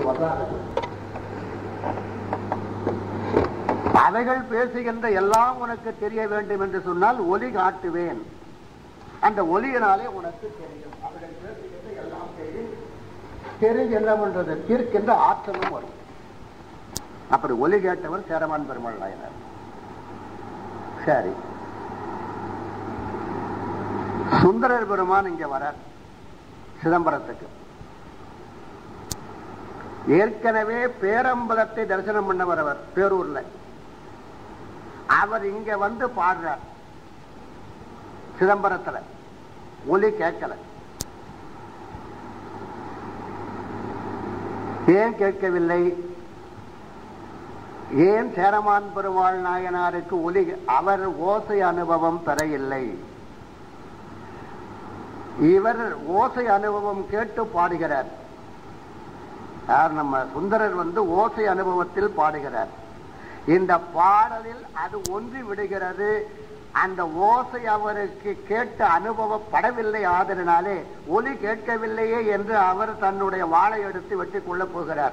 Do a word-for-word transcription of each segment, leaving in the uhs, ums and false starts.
வர்றார்கள். அவைகள் பேசுகின்ற எல்லாம் உனக்கு தெரிய வேண்டும் என்று சொன்னால் ஒலி காட்டுவேன். அந்த ஒலியினாலே உனக்கு தெரியும். அவர்கள் பேசுகின்ற எல்லாம் தெரியும். தெரிஞ்சு என்ன பண்றது? தீர்க்கின்ற ஆற்றலும் வரும். அப்படி ஒலி கேட்டவர் சேரமான் பெருமாள் நாயனார். சரி, சுந்தரர் பெருமான் இங்க வர சிதம்பரத்துக்கு ஏற்கனவே பேரம்பலத்தை தரிசனம் பண்ண வரவர் பேரூர்ல. அவர் இங்க வந்து பாடுறார் சிதம்பரத்துல. ஒலி கேட்கல. ஏன் கேட்கவில்லை? ஏன் சேரமான் பெருமாள் நாயனாருக்கு ஒலி அவர் ஓசை அனுபவம் பெற இல்லை? இவர் ஓசை அனுபவம் கேட்டு பாடுகிறார். யார்? நம்ம சுந்தரர் வந்து ஓசை அனுபவத்தில் பாடுகிறார். இந்த பாடலில் அது ஒன்றி விடுகிறது. அந்த ஓசை அவருக்கு கேட்டு அனுபவப்படவில்லை. ஆதரனாலே ஒலி கேட்கவில்லையே என்று அவர் தன்னுடைய வாளை எடுத்து வெட்டி கொள்ள போகிறார்.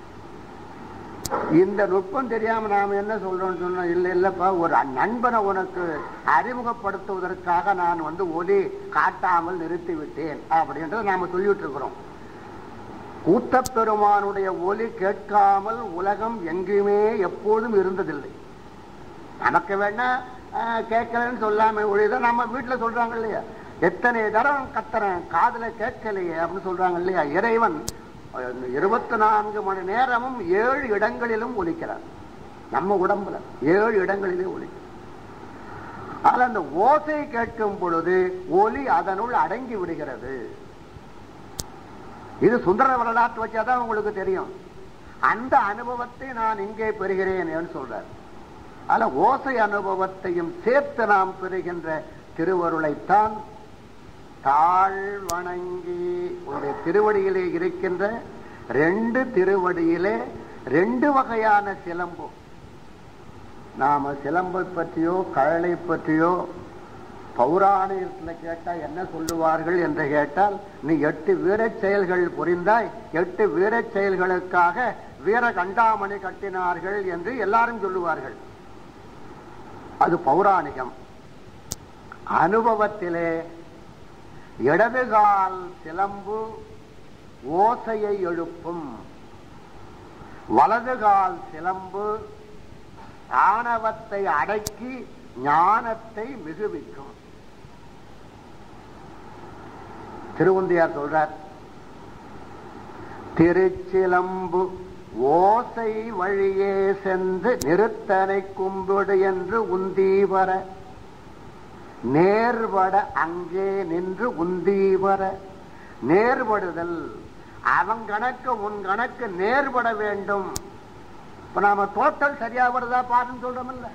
இந்த நுட்பம் தெரியாம நாம என்ன சொல்றோம் சொன்னோம். இல்ல இல்லப்பா, ஒரு நண்பனை உனக்கு அறிமுகப்படுத்துவதற்காக நான் வந்து ஒலி காட்டாமல் நிறுத்தி விட்டேன் அப்படின்றத நாம சொல்லிட்டு இருக்கிறோம். கூத்தப்பெருமானுடைய ஒலி கேட்காமல் உலகம் எங்குமே எப்போதும் இருந்ததில்லை. நமக்கு வேணா கேட்கலன்னு சொல்லாம ஒழிதான் நம்ம வீட்டுல சொல்றாங்க இல்லையா, எத்தனை தரம் கத்துறேன் காதுல கேட்கலையே அப்படின்னு சொல்றாங்க இல்லையா. இறைவன் இருபத்தி நான்கு மணி நேரமும் ஏழு இடங்களிலும் ஒலிக்கிறார். நம்ம உடம்புல ஏழு இடங்களிலே ஒலிக்கிறார். ஆனால் அந்த ஓசை கேட்கும் பொழுது ஒலி அதனுள் அடங்கி விடுகிறது. இது சுந்தர வரலாற்று வச்சாதான் உங்களுக்கு தெரியும். அந்த அனுபவத்தை நான் இங்கே பெறுகிறேன் என்று சொல்றார். ஆனா ஓசை அனுபவத்தையும் சேர்த்து நாம் பெறுகின்ற திருவருளைத்தான் தாழ் வணங்கி உடைய திருவடியிலே இருக்கின்ற ரெண்டு திருவடியிலே ரெண்டு வகையான சிலம்பு. நாம சிலம்பை பற்றியோ கழலை பற்றியோ பௌராணிகத்தில் கேட்டா என்ன சொல்லுவார்கள் என்று கேட்டால், நீ எட்டு வீரச் செயல்கள் புரிந்தாய், எட்டு வீரச் செயல்களுக்காக வீர கண்டாமணி கட்டினார்கள் என்று எல்லாரும் சொல்லுவார்கள். அது பௌராணிகம். அனுபவத்திலே இடதுகால் சிலம்பு ஓசையை எழுப்பும், வலதுகால் சிலம்பு ஆணவத்தை அடக்கி ஞானத்தை மிகுவிக்கும். திருவுந்தியார் சொல்றார், திருச்சிலம்பு ஓசை வழியே சென்று நிறுத்தனை கும்பிடு என்று உந்தீவர நேர்பட அங்கே நின்று உந்தீவர. நேர்படுதல், அவன் கணக்கு உன் கணக்கு நேர்பட வேண்டும். இப்ப நாம டோட்டல் சரியா வருதா பாருன்னு சொல்றோம்ல,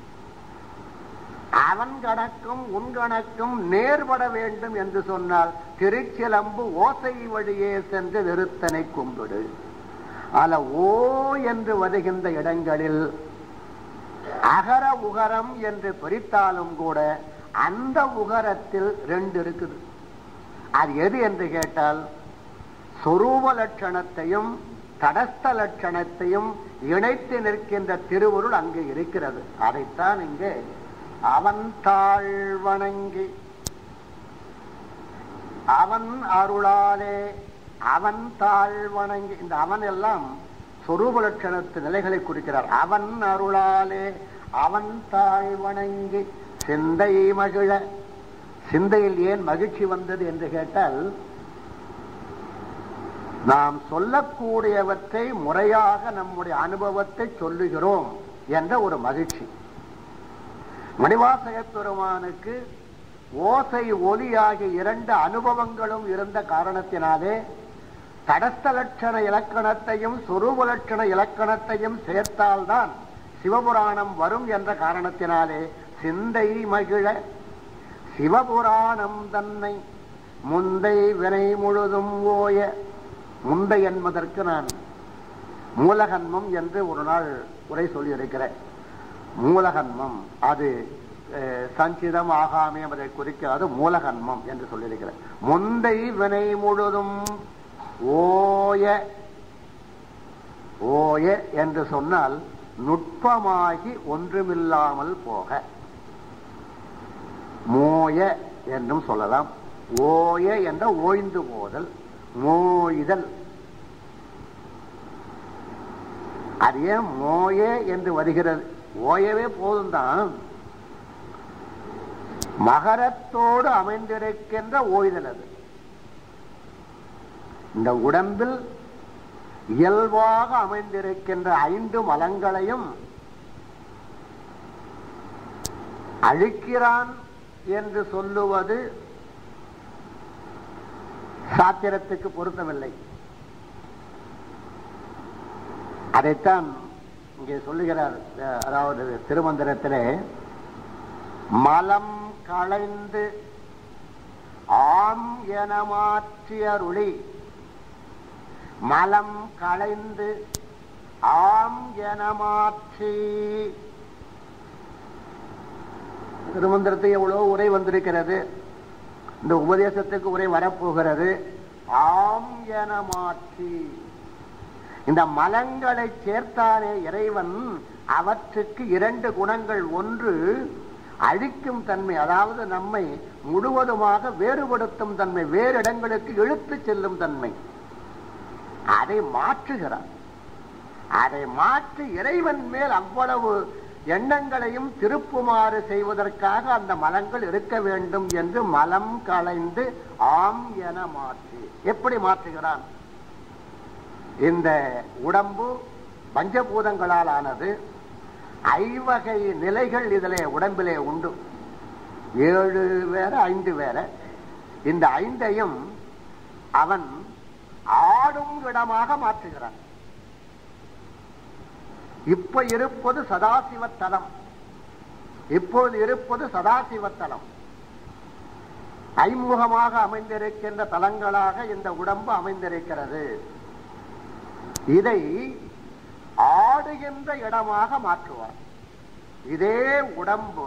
அவன் கணக்கும் உன் கணக்கும் நேர்பட வேண்டும் என்று சொன்னால் திருச்சிலம்பு ஓசை வழியே சென்று நிறுத்தனை கும்பிடு. ஆல ஓ என்று வருகின்ற இடங்களில் அகர உகரம் என்று பிரித்தாலும் கூட அந்த உகரத்தில் ரெண்டு இருக்குது. அது எது என்று கேட்டால் சொரூப லட்சணத்தையும் தடஸ்த லட்சணத்தையும் இணைத்து நிற்கின்ற திருவருள் அங்கு இருக்கிறது. அதைத்தான் இங்கே அவன் தாழ் வணங்கி அவன் அருளாலே அவன் தாழ் வணங்கி. இந்த அவன் எல்லாம் சொரூப லட்சணத்து நிலைகளை குறிக்கிறார். அவன் அருளாலே அவன் தாழ் வணங்கி சிந்தை மகிழ. சிந்தையில் ஏன் மகிழ்ச்சி வந்தது என்று கேட்டால், நாம் சொல்லக்கூடியவற்றை முறையாக நம்முடைய அனுபவத்தை சொல்லுகிறோம் என்ற ஒரு மகிழ்ச்சி. மணிவாசக பெருமானுக்கு ஓசை ஒலி ஆகிய இரண்டு அனுபவங்களும் இருந்த காரணத்தினாலே தடஸ்த லட்சண இலக்கணத்தையும் சொரூப லட்சண இலக்கணத்தையும் சேர்த்தால்தான் சிவபுராணம் வரும் என்ற காரணத்தினாலே சிந்தை மகிழ சிவபுராணம் தன்னை முந்தை வினை முழுதும் ஓய. முந்தை என்பதற்கு நான் மூலகன்மம் என்று ஒரு நாள் உரை சொல்லியிருக்கிறேன். மூலகன்மம் அது சஞ்சிதம் ஆகாமே என்பதை குறிக்கிறது. மூலகன்மம் என்று சொல்லியிருக்கிறேன். முந்தை வினை முழுதும் ஓய ஓய என்று சொன்னால் நுட்பமாகி ஒன்றுமில்லாமல் போக, மோய என்றும் சொல்லலாம். ஓய என்ற ஓய்ந்து போதல், மோய்தல். அது ஏன் மோய என்று வருகிறது? ஓயவே போதும் தான். மகரத்தோடு அமைந்திருக்கின்ற ஓய்தல் அது. இந்த உடம்பில் இயல்பாக அமைந்திருக்கின்ற ஐந்து மலங்களையும் அழிக்கிறான் என்று சொல்லுவது சாத்திரத்துக்கு பொருத்தமில்லை. அதைத்தான் இங்கே சொல்லுகிறார். அதாவது திருமந்திரத்திலே மலம் களைந்து ஆம் என மாற்றியருளி, மலம் களைந்து ஆம் என மாற்றி. திருமந்திரத்தை எவ்வளவு உரை வந்திருக்கிறது, இந்த உபதேசத்துக்கு உரை வரப்போகிறது. ஆம் என மாற்றி, இந்த மலங்களை சேர்த்தானே இறைவன், அவற்றுக்கு இரண்டு குணங்கள். ஒன்று அழிக்கும் தன்மை, அதாவது நம்மை முழுவதுமாக வேறுபடுத்தும் தன்மை, வேறு இடங்களுக்கு இழுத்து செல்லும் தன்மை. அதை மாற்றுகிறான். அதை மாற்றி இறைவன் மேல் அவ்வளவு எண்ணங்களையும் திருப்புமாறு செய்வதற்காக அந்த மலங்கள் இருக்க வேண்டும் என்று மலம் களைந்து ஆம் என மாற்றி. எப்படி மாற்றுகிறான்? இந்த உடம்பு பஞ்சபூதங்களால் ஆனது. ஐவகை நிலைகள் இதிலே உடம்பிலே உண்டு. ஏழு வேற ஐந்து வேற. இந்த ஐந்தையும் அவன் ஆடும் இடமாக மாற்றுகிறான். இப்ப இருப்பது சதாசிவத்தலம், இப்போது இருப்பது சதாசிவத்தலம். ஐமுகமாக அமைந்திருக்கின்ற தலங்களாக இந்த உடம்பு அமைந்திருக்கிறது. இதை ஆடுகின்ற இடமாக மாற்றுவார். இதே உடம்பு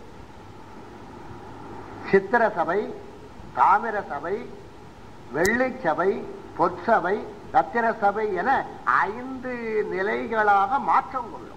சித்திர சபை, தாமிர சபை, வெள்ளி சபை, பொற்சபை, ரத்தின சபை என ஐந்து நிலைகளாக மாற்றம் கொள்ளும்.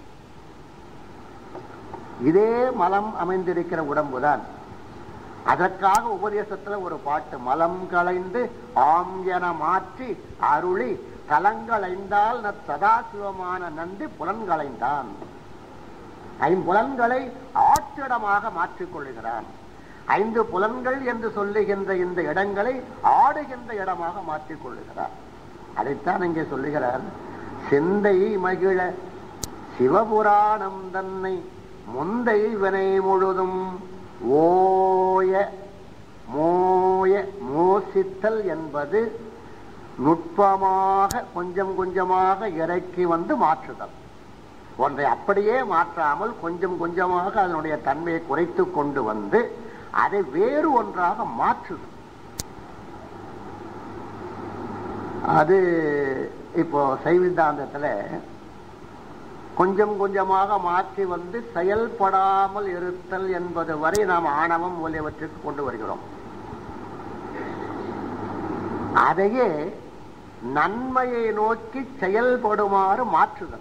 இதே மலம் அமைந்திருக்கிற உடம்புதான். அதற்காக உபதேசத்துல ஒரு பாட்டு, மலம் களைந்து ஆம் என மாற்றி அருளி தலங்களைந்தால் சதாசிவமான நந்தி புலன்களைந்தான். ஐம்புலன்களை ஆற்றிடமாக மாற்றிக் கொள்ளுகிறான். ஐந்து புலன்கள் என்று சொல்லுகின்ற இந்த இடங்களை ஆடுகின்ற இடமாக மாற்றிக் கொள்ளுகிறார். அதைத்தான் இங்கே சொல்லுகிறார். சிந்தை மகிழ சிவபுராணம் தன்னை முந்தை வினை முழுதும் ஓய மோய மோசித்தல் என்பது நுட்பமாக கொஞ்சம் கொஞ்சமாக இறக்கி வந்து மாற்றுதல். ஒன்றை அப்படியே மாற்றாமல் கொஞ்சம் கொஞ்சமாக அதனுடைய தன்மையை குறைத்து கொண்டு வந்து அதை வேறு ஒன்றாக மாற்றுதல். அது இப்போ சைவித்தாந்தத்துல கொஞ்சம் கொஞ்சமாக மாற்றி வந்து செயல்படாமல் இருத்தல் என்பது வரை நாம் ஆணவம் மூலியவற்றுக்கு கொண்டு வருகிறோம். அதையே நன்மையை நோக்கி செயல்படுமாறு மாற்றுதல்.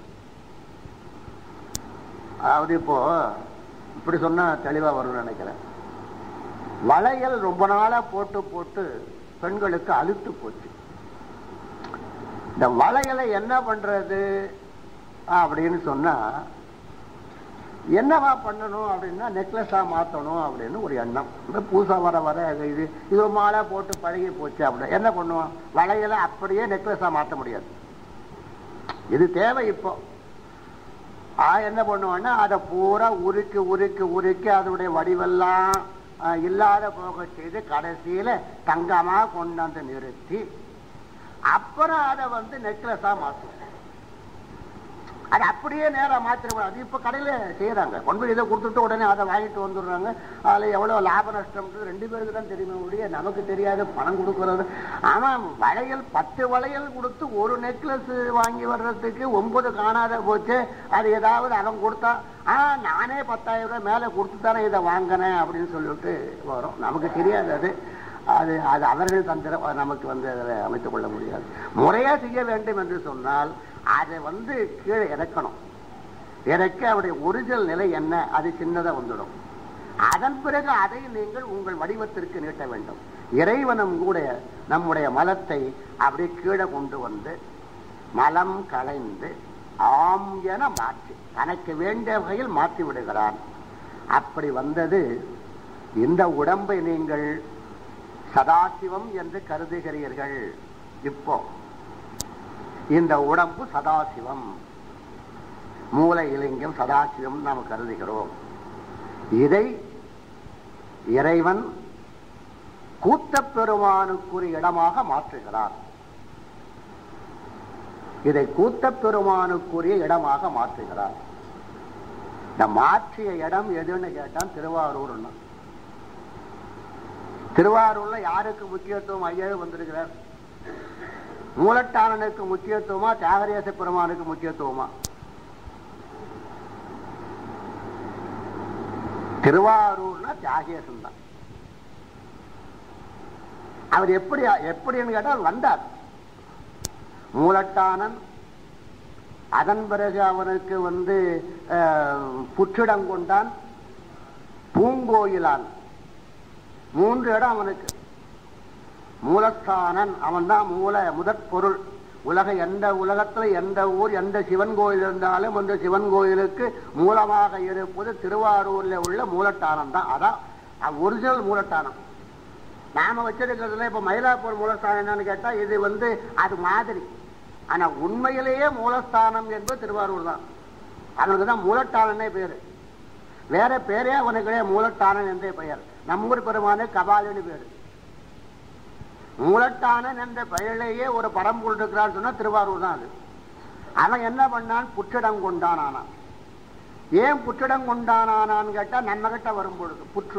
அதாவது இப்போ இப்படி சொன்னா தெளிவா வரும்னு நினைக்கிறேன். வளையல் ரொம்ப நாளா போட்டு போட்டு பெண்களுக்கு அழுத்து போச்சு. இந்த வளையலை என்ன பண்றது அப்படின்னு சொன்னா, என்னவா பண்ணணும் அப்படின்னா நெக்லஸா மாத்தணும் அப்படின்னு ஒரு எண்ணம். பூசா வர வர இது இது மாலை போட்டு பழகி போச்சு. அப்படி என்ன பண்ணுவோம்? வளையலை அப்படியே நெக்லஸா மாற்ற முடியாது. இது தேவை. இப்போ என்ன பண்ணுவோம்னா அதை பூரா உருக்கி உருக்கி உருக்கி அதனுடைய வடிவெல்லாம் இல்லாத போக செய்து கடைசியில தங்கமா கொண்டாந்து நிறுத்தி அப்புறம் அதை வந்து நெக்லஸா மாற்றும். அது அப்படியே நேரம் மாத்திரம். அது இப்ப கடையில செய்யறாங்க. கொண்டு இதை கொடுத்துட்டு உடனே அதை வாங்கிட்டு வந்துடுறாங்க. அதுல எவ்வளவு லாப நஷ்டம் ரெண்டு பேருக்கு தான் தெரியுமே ஒழிய நமக்கு தெரியாது பணம் கொடுக்கறது. ஆனா வளையல் பத்து வளையல் கொடுத்து ஒரு நெக்லஸ் வாங்கி வர்றதுக்கு ஒன்பது காணாத போச்சு. அது ஏதாவது அவன் கொடுத்தா ஆனா நானே பத்தாயிரம் ரூபாய் மேல கொடுத்து தானே இதை வாங்கினேன் அப்படின்னு சொல்லிட்டு வரும். நமக்கு தெரியாது அது. அது அது அவர்கள் தந்திர நமக்கு வந்து அதில் அமைத்துக் கொள்ள முடியாது. முறையா செய்ய வேண்டும் என்று சொன்னால் அதை வந்து கீழே இறக்கணும். இறக்க அவருடைய ஒரிஜினல் நிலை என்ன, அது சின்னதா வந்துடும். அதன் பிறகு அதை நீங்கள் உங்கள் வடிவத்திற்கு நீட்ட வேண்டும். இறைவனும் கூட நம்முடைய மலத்தை அப்படியே கீழே கொண்டு வந்து மலம் களைந்து ஆம் என மாற்றி தனக்கு வேண்டிய வகையில் மாற்றி விடுகிறான். அப்படி வந்தது. இந்த உடம்பை நீங்கள் சதாசிவம் என்று கருதுகிறீர்கள். இப்போ இந்த உடம்பு சதாசிவம், மூல இலிங்கம் சதாசிவம் நாம் கருதுகிறோம். இதை இறைவன் கூத்தப் பெருமானுக்குரிய இடமாக மாற்றுகிறார். இதை கூத்தப் பெருமானுக்குரிய இடமாக மாற்றுகிறார். இந்த மாற்றிய இடம் எதுன்னு கேட்டான் திருவாரூர். திருவாரூர்ல யாருக்கு முக்கியத்துவம் ஐயா வந்திருக்கிறார்? மூலட்டானனுக்கு முக்கியத்துவமா, தியாகராஜ பெருமானுக்கு முக்கியத்துவமா? திருவாரூர்னா தியாகேசன் தான். அவர் எப்படி எப்படின்னு கேட்டால் வந்தார். மூலட்டானன், அதன் பிறகு அவனுக்கு வந்து புற்றிடம் கொண்டான், பூங்கோயிலான். மூன்று இடம் அவனுக்கு. மூலஸ்தானன் அவன் தான் மூல முதற் பொருள். உலக எந்த உலகத்துல எந்த ஊர் எந்த சிவன் கோயில் இருந்தாலும் அந்த சிவன் கோயிலுக்கு மூலமாக இருப்பது திருவாரூர்ல உள்ள மூலட்டானம் தான். அதான் ஒரிஜினல் மூலட்டானம். நாம வச்சிருக்கிறதுல இப்ப மயிலாப்பூர் மூலஸ்தானம் என்னன்னு கேட்டா இது வந்து அது மாதிரி. ஆனா உண்மையிலேயே மூலஸ்தானம் என்பது திருவாரூர் தான். அவனுக்கு தான் மூலட்டானே பேரு. வேற பேரே அவனுக்கு மூலட்டானன் என்றே பெயர். நம்மூர் பெருமானு கபாலின்னு பேரு. மூலட்டானன் என்ற பெயரிலேயே ஒரு பரம்பொருள் இருக்கிறான்னு சொன்னா திருவாரூர் தான் அது. அவன் என்ன பண்ணான்? புற்றிடம் கொண்டானான். ஏன் புற்றிடம் கொண்டானான்னு கேட்டா நன்மகிட்ட வரும் பொழுது புற்று.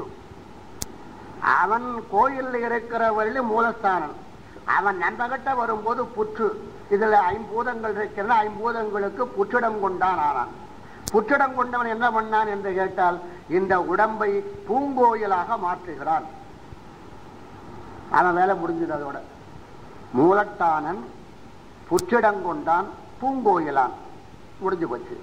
அவன் கோயில் இருக்கிறவர்கள் மூலஸ்தானன். அவன் நன்மகிட்ட வரும்போது புற்று. இதுல ஐம்பூதங்கள் இருக்கிற ஐம்பூதங்களுக்கு புற்றிடம் கொண்டான் ஆனான். புற்றிடம் கொண்டவன் என்ன பண்ணான் என்று கேட்டால் இந்த உடம்பை பூங்கோயிலாக மாற்றுகிறான். அவன் வேலை முடிஞ்சது. அதோட மூலட்டானன் புற்றிடம் கொண்டான், பூங்கோயிலான், முடிஞ்சு போச்சு.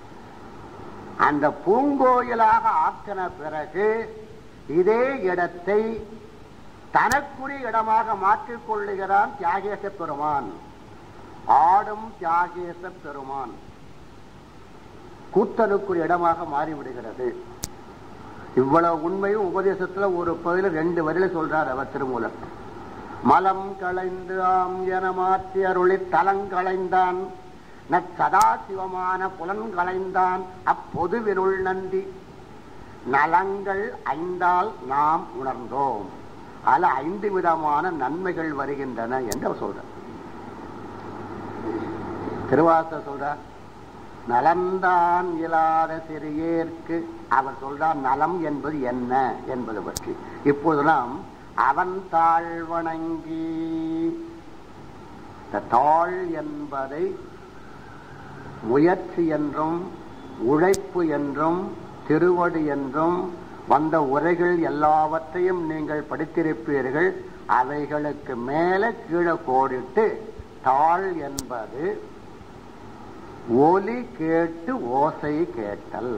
அந்த பூங்கோயிலாக ஆக்கின பிறகு இதே இடத்தை தனக்குரிய இடமாக மாற்றிக் கொள்ளுகிறான் தியாகேச பெருமான். ஆடும் தியாகேச பெருமான் கூத்தனுக்குரிய இடமாக மாறிவிடுகிறது. இவ்வளவு உண்மையும் உபதேசத்துல ஒரு பகுதியில் ரெண்டு வரையில சொல்றார் அவர் திருமூலர். மலம் களைந்து ஆம் என மாற்றி அருளி தலங்களைந்தான், நச்சதாசிவமான புலன் களைந்தான் அப்பொதுவினுள் நந்தி நலங்கள் ஐந்தால் நாம் உணர்ந்தோம். அல்ல ஐந்து விதமான நன்மைகள் வருகின்றன என்று அவர் சொல்றார். திருவாசகர் சொல்றார் நலம்தான் இல்லாத சிறியேற்கு. அவர் சொல்றார் நலம் என்பது என்ன என்பது பற்றி. இப்போது நாம் அவன் தாழ் வணங்கி, தாழ் என்பதை முயற்சி என்றும் உழைப்பு என்றும் திருவடி என்றும் வந்த உரைகள் எல்லாவற்றையும் நீங்கள் படித்திருப்பீர்கள். அவைகளுக்கு மேல கீழே கோடிட்டு தாழ் என்பது ஒலி கேட்டு ஓசை கேட்டல்.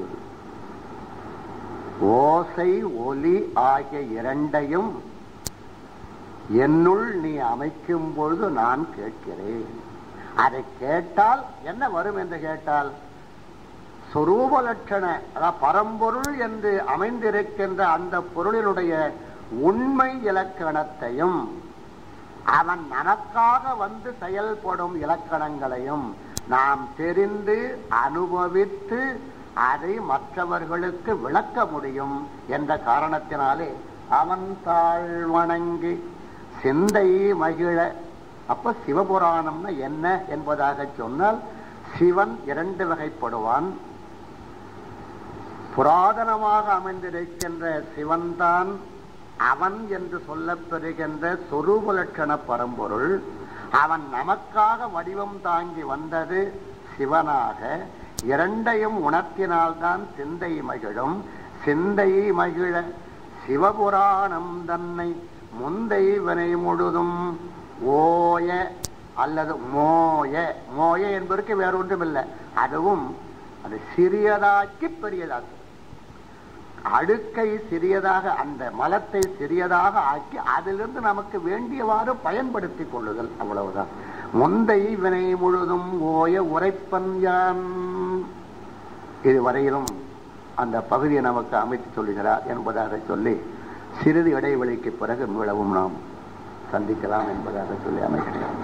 ஓசை ஒலி ஆகிய இரண்டையும் என்னுள் நீ அமைக்கும் பொழுது நான் கேட்கிறேன். அதை கேட்டால் என்ன வரும் என்று கேட்டால் சொரூப லட்சண பரம்பொருள் என்று அமைந்திருக்கின்ற அந்த பொருளினுடைய உண்மை இலக்கணத்தையும் அவன் நமக்காக வந்து செயல்படும் இலக்கணங்களையும் நாம் தெரிந்து அனுபவித்து அதை மற்றவர்களுக்கு விளக்க முடியும் என்ற காரணத்தினாலே அவன் தாழ் வணங்கி சிந்தை மகிழ. அப்ப சிவபுராணம்னா என்ன என்பதாக சொன்னால் சிவன் இரண்டு வகைப்படுவான். புராதனமாக அமைந்திருக்கின்ற சிவன்தான் அவன் என்று சொல்லப்பெறுகின்ற சொரூப லட்சண பரம்பொருள். அவன் நமக்காக வடிவம் தாங்கி வந்தது சிவனாக. இரண்டையும் உணர்த்தினால்தான் சிந்தை மகிழும். சிந்தை மகிழ சிவபுராணம் தன்னை முந்தை வினை முழுதும் ஓய அல்லது மோய, மோய என்பதற்கு வேற ஒன்றும் இல்லை, அதுவும் அது சிறியதாக்கி பெரியதாக்கும். அடுக்கை சிறியதாக, அந்த மலத்தை சிறியதாக ஆக்கி அதிலிருந்து நமக்கு வேண்டியவாறு பயன்படுத்திக் கொள்ளுதல், அவ்வளவுதான். முந்தை வினை முழுதும் ஓய உரைப்பன் யான். இதுவரையிலும் அந்த பகுதியை நமக்கு அமைத்து சொல்லுகிறார் என்பதாக சொல்லி சிறிது இடைவெளிக்கு பிறகு மீளவும் நாம் சந்திக்கலாம் என்பதாக சொல்லி அமைக்கிறேன்.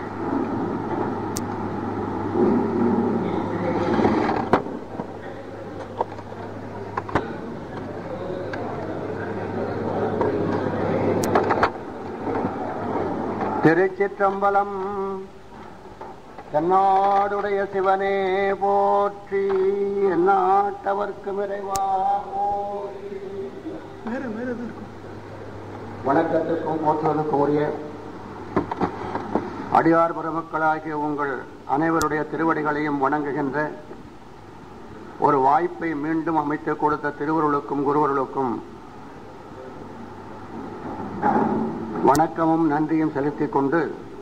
திருச்சிற்றம்பலம். தென்னாடுடைய சிவனே போற்றி, எந்நாட்டவர்க்கு இறைவா போற்றி. வணக்கத்துக்கும் போற்றுவதற்கும் உரிய அடியார் பெருமக்களாகிய உங்கள் அனைவருடைய திருவடிகளையும் வணங்குகின்ற ஒரு வாய்ப்பை மீண்டும் அமைத்து கொடுத்த திருவருளுக்கும் குருவருளுக்கும் வணக்கமும் நன்றியும் செலுத்திக் கொண்டு,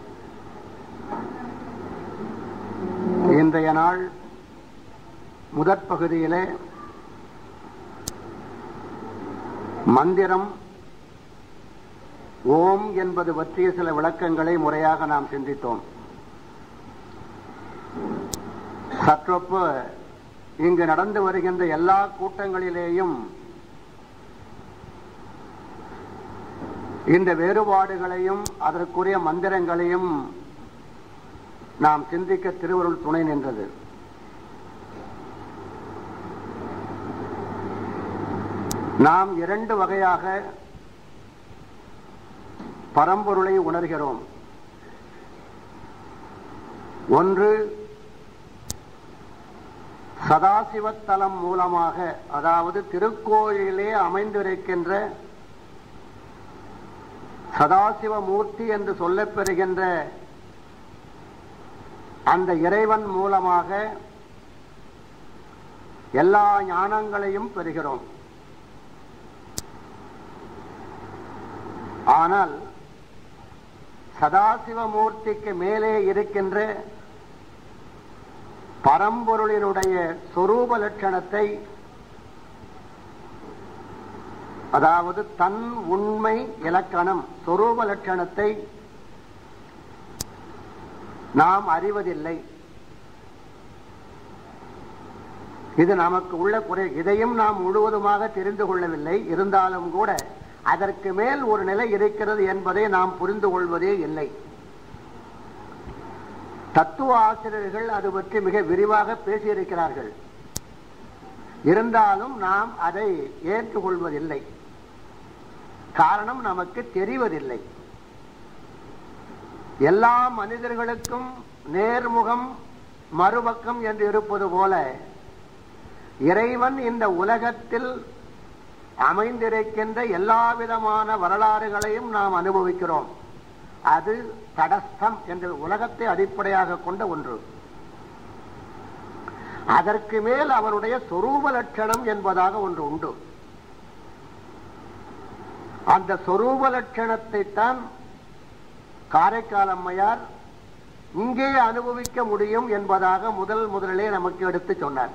இன்றைய நாள் முதற் பகுதியிலே மந்திரம் ஓம் என்பது பற்றிய சில விளக்கங்களை முறையாக நாம் சிந்தித்தோம். சற்றொப்பு இங்கு நடந்து வருகின்ற எல்லா கூட்டங்களிலேயும் இந்த வேறுபாடுகளையும் அதற்குரிய மந்திரங்களையும் நாம் சிந்திக்க திருவருள் துணை நின்றது. நாம் இரண்டு வகையாக பரம்பொருளை உணர்கிறோம். ஒன்று சதாசிவத்தலம் மூலமாக, அதாவது திருக்கோயிலே அமைந்திருக்கின்ற சதாசிவமூர்த்தி என்று சொல்லப்பெறுகின்ற அந்த இறைவன் மூலமாக எல்லா ஞானங்களையும் பெறுகிறோம். ஆனால் சதாசிவமூர்த்திக்கு மேலே இருக்கின்ற பரம்பொருளினுடைய சொரூப லட்சணத்தை, அதாவது தன் உண்மை இலக்கணம் சொரூப லட்சணத்தை நாம் அறிவதில்லை. இது நமக்கு உள்ள குறை. இதையும் நாம் முழுவதுமாக தெரிந்து கொள்ளவில்லை. இருந்தாலும் கூட அதற்கு மேல் ஒரு நிலை இருக்கிறது என்பதை நாம் புரிந்து கொள்வதே இல்லை. தத்துவ ஆசிரியர்கள் அது பற்றி மிக விரிவாக பேசியிருக்கிறார்கள். இருந்தாலும் நாம் அதை ஏற்றுக்கொள்வதில்லை. காரணம், நமக்கு தெரிவதில்லை. எல்லா மனிதர்களுக்கும் நேர்முகம் மறுபக்கம் என்று இருப்பது போல இறைவன் இந்த உலகத்தில் அமைந்திருக்கின்ற எல்லா விதமான வரலாறுகளையும் நாம் அனுபவிக்கிறோம். அது தடஸ்தம் என்ற உலகத்தை அடிப்படையாக கொண்ட ஒன்று. அதற்கு மேல் அவருடைய சொரூப லட்சணம் என்பதாக ஒன்று உண்டு. அந்த சொரூப லட்சணத்தை தான் காரைக்கால் அம்மையார் இங்கே அனுபவிக்க முடியும் என்பதாக முதல் முதலிலே நமக்கு எடுத்து சொன்னார்.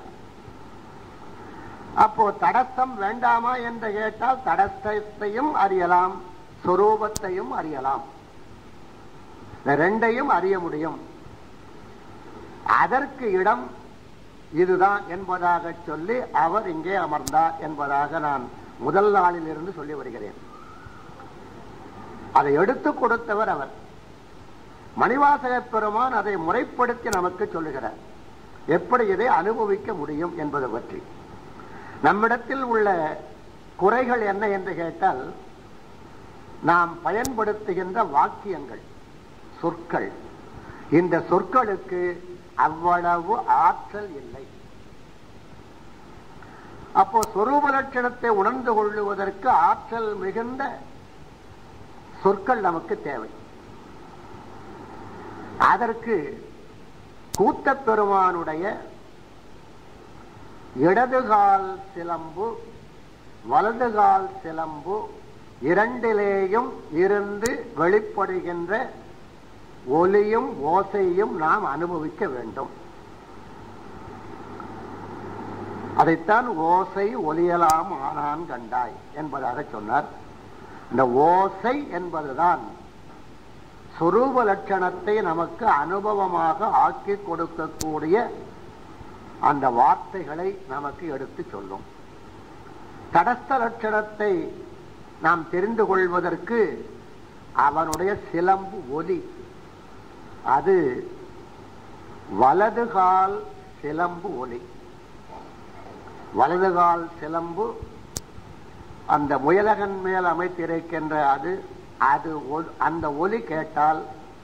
அப்போ தடஸ்தம் வேண்டாமா என்று கேட்டால் தடஸ்தத்தையும் அறியலாம், சொரூபத்தையும் அறியலாம், ரெண்டையும் அறிய முடியும். அதற்கு இடம் இதுதான் என்பதாக சொல்லி அவர் இங்கே அமர்ந்தார் என்பதாக நான் முதல் நாளில் இருந்து சொல்லி வருகிறேன். அதை எடுத்துக் கொடுத்தவர் அவர். மணிவாசக பெருமான் அதை முறைப்படுத்தி நமக்கு சொல்லுகிறார், எப்படி இதை அனுபவிக்க முடியும் என்பது பற்றி. நம்மிடத்தில் உள்ள குறைகள் என்ன என்று கேட்டால், நாம் பயன்படுத்துகின்ற வாக்கியங்கள், சொற்கள். இந்த சொற்களுக்கு அவ்வளவு ஆற்றல் இல்லை. அப்போ சொரூப லட்சணத்தை உணர்ந்து கொள்ளுவதற்கு ஆற்றல் மிகுந்த சொற்கள் நமக்கு தேவை. அதற்கு கூத்தப் பெருமானுடைய இடதுகால் சிலம்பு, வலதுகால் சிலம்பு இரண்டிலேயும் இருந்து வெளிப்படுகின்ற ஒலியும் ஓசையும் நாம் அனுபவிக்க வேண்டும். அதைத்தான் ஓசை ஒலியலாம் ஆனான் கண்டாய் என்பதாக சொன்னார். இந்த ஓசை என்பதுதான் சொரூப லட்சணத்தை நமக்கு அனுபவமாக ஆக்கி கொடுக்கக்கூடிய அந்த வார்த்தைகளை நமக்கு எடுத்து சொல்லும். தடஸ்த லட்சணத்தை நாம் தெரிந்து கொள்வதற்கு அவனுடைய சிலம்பு ஒலி, அது வலதுகால் சிலம்பு ஒலி. வலதுகால் சிலம்பு அந்த முயலகன் மேல் அமைத்திருக்கின்ற அது அது அந்த ஒலி கேட்டால்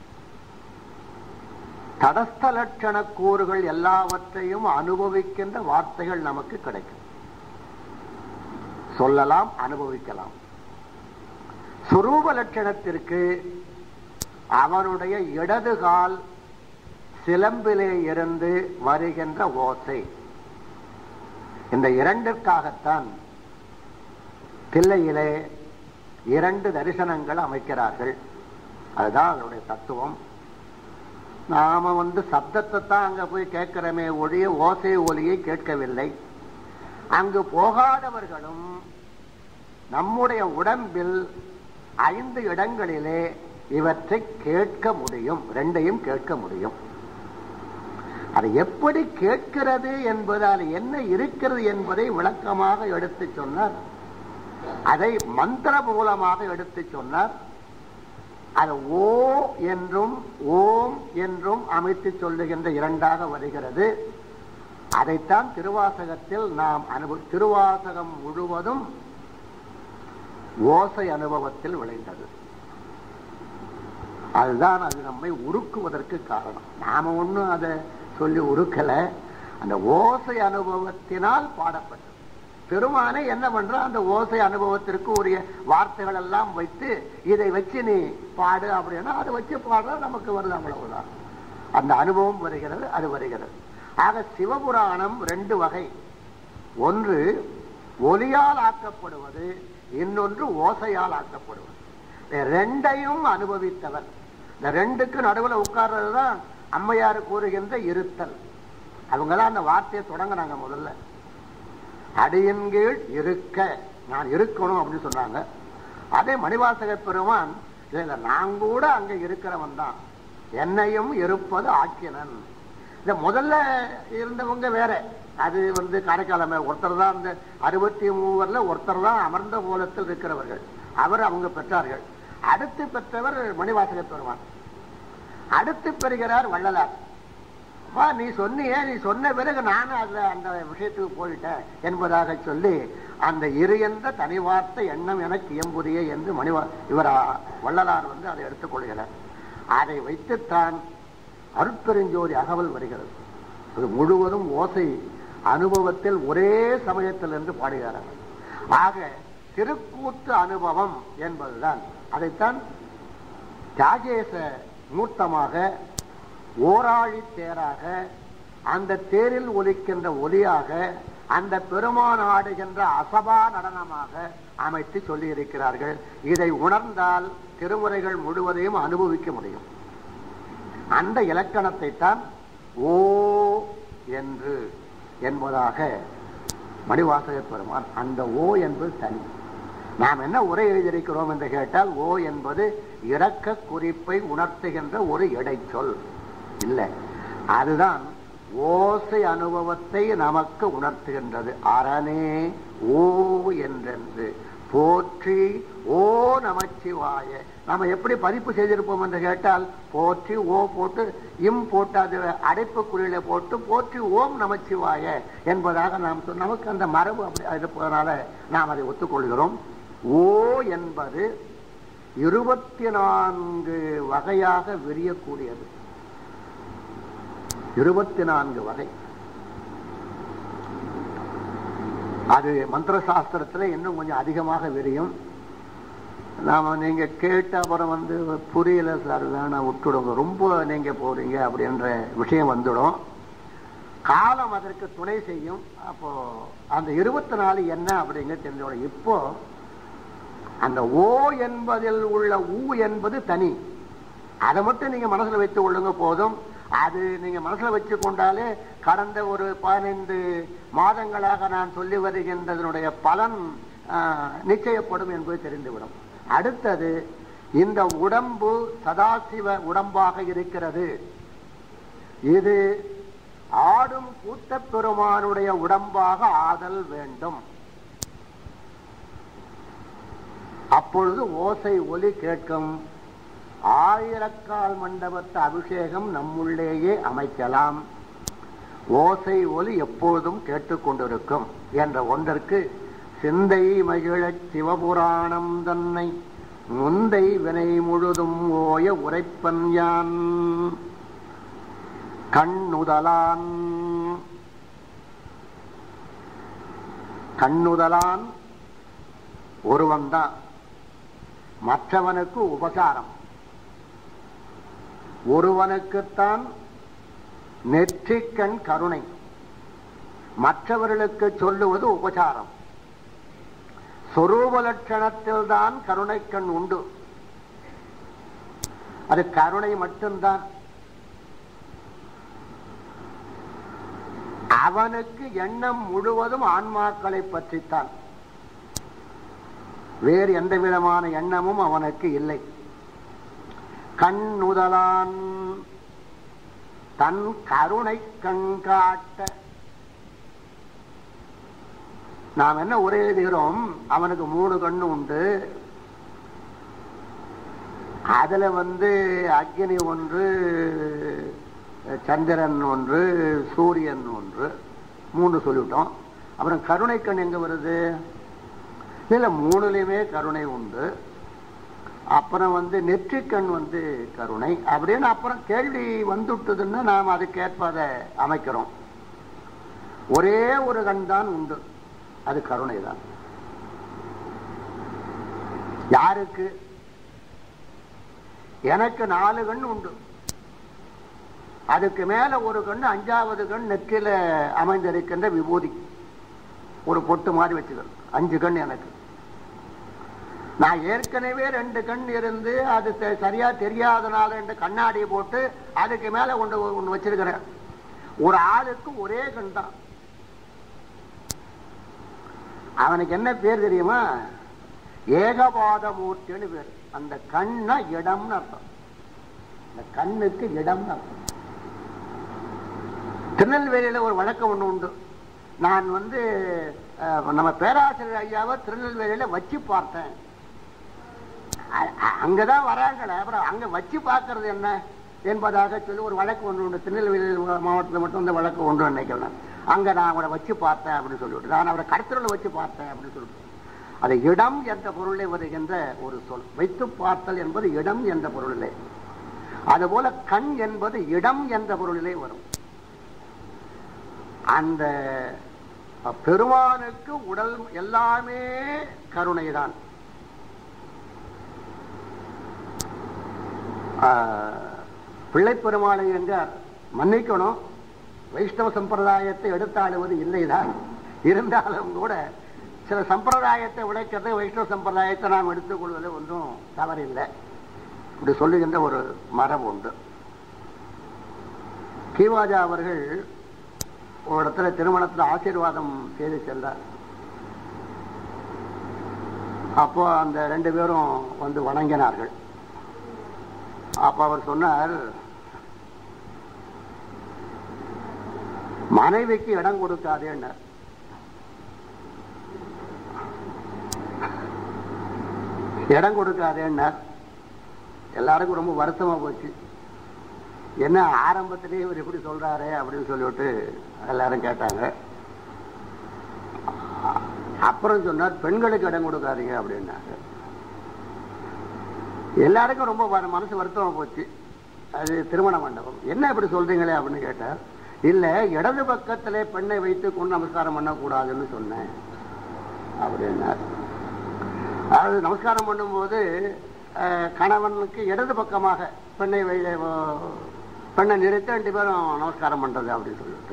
தடஸ்த லட்சண கூறுகள் எல்லாவற்றையும் அனுபவிக்கின்ற வார்த்தைகள் நமக்கு கிடைக்கும். சொல்லலாம், அனுபவிக்கலாம். சுரூப லட்சணத்திற்கு அவனுடைய இடதுகால் சிலம்பிலே இருந்து வருகின்ற ஓசை. இந்த இரண்டிற்காகத்தான் தில்லையிலே இரண்டு தரிசனங்கள் அமைக்கிறார்கள். அதுதான் அதனுடைய தத்துவம். நாம வந்து சப்தத்தை தான் அங்க போய் கேட்கிறோமே ஒழிய ஓசை ஒலியை கேட்கவில்லை. அங்கு போகாதவர்களும் நம்முடைய உடம்பில் ஐந்து இடங்களிலே இவற்றை கேட்க முடியும், ரெண்டையும் கேட்க முடியும். அது எப்படி கேட்கிறது என்பது, அது என்ன இருக்கிறது என்பதை விளக்கமாக எடுத்து சொன்னார். அதை மந்திர மூலமாக எடுத்து சொன்னார். அது ஓ என்றும் ஓம் என்றும் அமைத்து சொல்லுகின்ற இரண்டாக வருகிறது. அதைத்தான் திருவாசகத்தில் நாம் அனுபவ திருவாசகம் முழுவதும் ஓசை அனுபவத்தில் விளைந்தது. அதுதான் அது நம்மை உருக்குவதற்கு காரணம். நாம ஒன்றும் அதை சொல்லி உருக்கல, அந்த ஓசை அனுபவத்தினால் பாடப்பட்டது. பெருமானை என்ன பண்ற, அந்த ஓசை அனுபவத்திற்கு உரிய வார்த்தைகள் எல்லாம் வைத்து இதை வச்சு நீ பாடு அப்படின்னா அதை வச்சு பாடுற நமக்கு வருது, அவ்வளவுதான். அந்த அனுபவம் வருகிறது, அது வருகிறது. ஆக சிவபுராணம் ரெண்டு வகை. ஒன்று ஒலியால் ஆக்கப்படுவது, இன்னொன்று ஓசையால் ஆக்கப்படுவது. ரெண்டையும் அனுபவித்தவர். இந்த ரெண்டுக்கு நடுவில் உட்கார்றது தான் அம்மையார் கூறுகின்ற இருத்தல். அவங்கதான் அந்த வார்த்தையை தொடங்கினாங்க. முதல்ல அடியின் கீழ் இருக்க, நான் இருக்கணும் அப்படின்னு சொன்னாங்க. அதே மணிவாசக பெருமான், நான் கூட அங்க இருக்கிறவன் தான், என்னையும் இருப்பது ஆக்கினன். இந்த முதல்ல இருந்தவங்க வேற, அது வந்து காரைக்காலமே ஒருத்தர் தான், அந்த அறுபத்தி மூவர்ல ஒருத்தர் தான் அமர்ந்த கோலத்தில் இருக்கிறவர்கள், அவர் அவங்க பெற்றார்கள். அடுத்து பெற்றவர் மணிவாசக பெருமான், அடுத்து பெறுகிறார் வள்ளலார். நீ சொன்னியே, நீ சொன்ன பிறகு நானும் அதுல அந்த விஷயத்துக்கு போயிட்டேன் என்பதாக சொல்லி அந்த இரு என்ற தனி வார்த்தை எண்ணம் எனக்கு இயம்புரிய என்று மணிவா இவர் வள்ளலார் வந்து அதை எடுத்துக் கொள்கிறார். அதை வைத்துத்தான் அருட்பெருஞ்சோதி அகவல் வருகிறது. அது முழுவதும் ஓசை அனுபவத்தில் ஒரே சமயத்தில் என்று பாடுகிறார்கள். ஆக திருக்கூத்து அனுபவம் என்பதுதான். அதைத்தான் தியாகேச மூர்த்தமாக, ஓராழி தேராக, அந்த தேரில் ஒலிக்கின்ற ஒலியாக, அந்த பெருமான் ஆடுகின்ற அசபா நடனமாக அமைத்து சொல்லி இருக்கிறார்கள். இதை உணர்ந்தால் திருமுறைகள் முழுவதையும் அனுபவிக்க முடியும். அந்த இலக்கணத்தை தான் ஓ என்று என்பதாக மணிவாசக பெருமான், அந்த ஓ என்பது தனி. நாம் என்ன உரை எழுதியிருக்கிறோம் என்று கேட்டால், ஓ என்பது இரக்க குறிப்பை உணர்த்துகின்ற ஒரு இடைச்சொல் இல்லை. அதுதான் ஓசை அனுபவத்தை நமக்கு உணர்த்துகின்றது. அரணே ஓ என்றென்று போற்றி ஓ நமச்சிவாய. நம்ம எப்படி பதிப்பு செய்திருப்போம் என்று கேட்டால், போற்றி ஓ போட்டு இம் போட்டு அது அடைப்புக்குறியில போட்டு போற்றி ஓம் நமச்சிவாய என்பதாக நாம் சொன்ன, நமக்கு அந்த மரபு அப்படி இருப்பதனால நாம் அதை ஒத்துக்கொள்கிறோம். ஓ என்பது இருபத்தி நான்கு வகையாக விரியக்கூடியது. இருபத்தி நான்கு வகை. அது மந்திர சாஸ்திரத்துல இன்னும் கொஞ்சம் அதிகமாக விரியும். நாம நீங்க கேட்ட அப்புறம் வந்து புரியல சார், வேணா விட்டுடுங்க, ரொம்ப நீங்க போறீங்க அப்படின்ற விஷயம் வந்துடும். காலம் அதற்கு துணை செய்யும். அப்போ அந்த இருபத்தி நாலு என்ன அப்படிங்க தெரிஞ்சோட. இப்போ அந்த ஓ என்பதில் உள்ள ஊ என்பது தனி. அதை மட்டும் நீங்க மனசுல வைத்து கொள்ளுங்க போதும். அது நீங்க மனசுல வச்சு கொண்டாலே கடந்த ஒரு பதினைந்து மாதங்களாக நான் சொல்லி வருகின்றதனுடைய பலன் நிச்சயப்படும் என்பது தெரிந்துவிடும். அடுத்தது, இந்த உடம்பு சதாசிவ உடம்பாக இருக்கிறது. இது ஆடும் கூத்தப் பெருமானுடைய உடம்பாக ஆதல் வேண்டும். அப்பொழுது ஓசை ஒலி கேட்கும். ஆயிரக்கால் மண்டபத்து அபிஷேகம் நம்முள்ளேயே அமைக்கலாம். ஓசை ஒலி எப்பொழுதும் கேட்டுக்கொண்டிருக்கும் என்ற ஒன்றற்கு சிந்தை மகிழச் சிவபுராணம் தன்னை முந்தை வினை முழுதும் ஓய உரைப்பன் யான். கண்ணுதலான் கண்ணுதலான் ஒருவன்தான். மற்றவனுக்கு உபசாரம். ஒருவனுக்குத்தான் நெற்றிக்கண் கருணை, மற்றவர்களுக்கு சொல்லுவது உபசாரம். சொரூப லட்சணத்தில் தான் கருணை கண் உண்டு. அது கருணை மட்டும்தான். அவனுக்கு எண்ணம் முழுவதும் ஆன்மாக்களை பற்றித்தான். வேறு எந்த விதமான எண்ணமும் அவனுக்கு இல்லை. கண்ணுதலான் தன் கருணை கண்காட்ட. நாம் என்ன உரை எழுதுகிறோம்? அவனுக்கு மூணு கண்ணு உண்டு. அதுல வந்து அக்னி ஒன்று, சந்திரன் ஒன்று, சூரியன் ஒன்று, மூணு சொல்லிவிட்டோம். அப்புறம் கருணை கண் எங்க வருது? இல்ல, மூணுலயுமே கருணை உண்டு. அப்புறம் வந்து நெற்றிக்கண் வந்து கருணை அப்படின்னு அப்புறம் கேள்வி வந்துட்டுதுன்னா நாம் அதுக்கேற்ப அதை அமைக்கிறோம். ஒரே ஒரு கண் தான் உண்டு, அது கருணை தான். யாருக்கு? எனக்கு நாலு கண் உண்டு. அதுக்கு மேல ஒரு கண், அஞ்சாவது கண் நெற்றில அமைந்திருக்கின்ற விபூதி, ஒரு பொட்டு மாதிரி வச்சுக்கிறது. அஞ்சு கண் எனக்கு. நான் ஏற்கனவே ரெண்டு கண் இருந்து அது சரியா தெரியாதனால ரெண்டு கண்ணாடியை போட்டு அதுக்கு மேல கொண்டு ஒண்ணு வச்சிருக்கிறேன். ஒரு ஆளுக்கு ஒரே கண் தான். அவனுக்கு என்ன பேர் தெரியுமா? ஏகபாத மூர்த்தின்னு பேர். அந்த கண்ணா இடம்னு அர்த்தம். இந்த கண்ணுக்கு இடம்னு அர்த்தம். திருநெல்வேலியில ஒரு வழக்கம் ஒண்ணு உண்டு. நான் வந்து நம்ம பேராசிரியர் ஐயாவை திருநெல்வேலியில வச்சு பார்த்தேன். அங்கதான் வராங்களே, அப்புறம் அங்க வச்சு பார்க்கறது என்ன என்பதாக சொல்லி ஒரு வழக்கு ஒன்று உண்டு. திருநெல்வேலி மாவட்டத்தில் மட்டும் இந்த வழக்கு ஒன்று நினைக்கிறேன். அங்க நான் அவரை வச்சு பார்த்தேன் அப்படின்னு சொல்லிவிட்டு, நான் அவரை கடத்தல வச்சு பார்த்தேன் அப்படின்னு சொல்லிட்டு, அது இடம் என்ற பொருளை வருகின்ற ஒரு சொல். வைத்து பார்த்தல் என்பது இடம் என்ற பொருளிலே, அதுபோல கண் என்பது இடம் என்ற பொருளிலே வரும். அந்த பெருமானுக்கு உடல் எல்லாமே கருணைதான். பிள்ளை பெருமாளை என்றார் மன்னிக்கணும், வைஷ்ணவ சம்பிரதாயத்தை எடுத்தாடுவது இல்லைதான். இருந்தாலும் கூட சில சம்பிரதாயத்தை உடைக்கிறது வைஷ்ணவ சம்பிரதாயத்தை நாம் எடுத்துக் கொள்வது ஒன்றும் தவறில்லை. இப்படி சொல்லுகின்ற ஒரு மரபு உண்டு. கீவாஜா அவர்கள் ஒரு இடத்துல திருமணத்தில் ஆசீர்வாதம் செய்து சென்றார். அப்போ அந்த ரெண்டு பேரும் வந்து வணங்கினார்கள். அப்ப அவர் சொன்னார், மனைவிக்கு இடம் கொடுக்காதேன்னார். இடம் கொடுக்காதேன்னார். எல்லாருக்கும் ரொம்ப வருத்தமா போச்சு. என்ன ஆரம்பத்திலேயே இவர் எப்படி சொல்றாரு அப்படின்னு சொல்லிவிட்டு எல்லாரும் கேட்டாங்க. அப்புறம் சொன்னார், பெண்களுக்கு இடம் கொடுக்காதீங்க அப்படின்னாங்க. எல்லாருக்கும் ரொம்ப மனசு வருத்தமா போச்சு. அது திருமண மண்டபம், என்ன இப்படி சொல்றீங்களே அப்படின்னு கேட்டார். இல்ல, இடது பக்கத்திலே பெண்ணை வைத்து கொண்டு நமஸ்காரம் பண்ணக்கூடாதுன்னு சொன்னேன் அப்படின்னார். அதாவது நமஸ்காரம் பண்ணும்போது கணவனுக்கு இடது பக்கமாக பெண்ணை பெண்ணை நிறுத்தி ரெண்டு பேரும் நமஸ்காரம் பண்றது அப்படின்னு சொல்லிட்டு,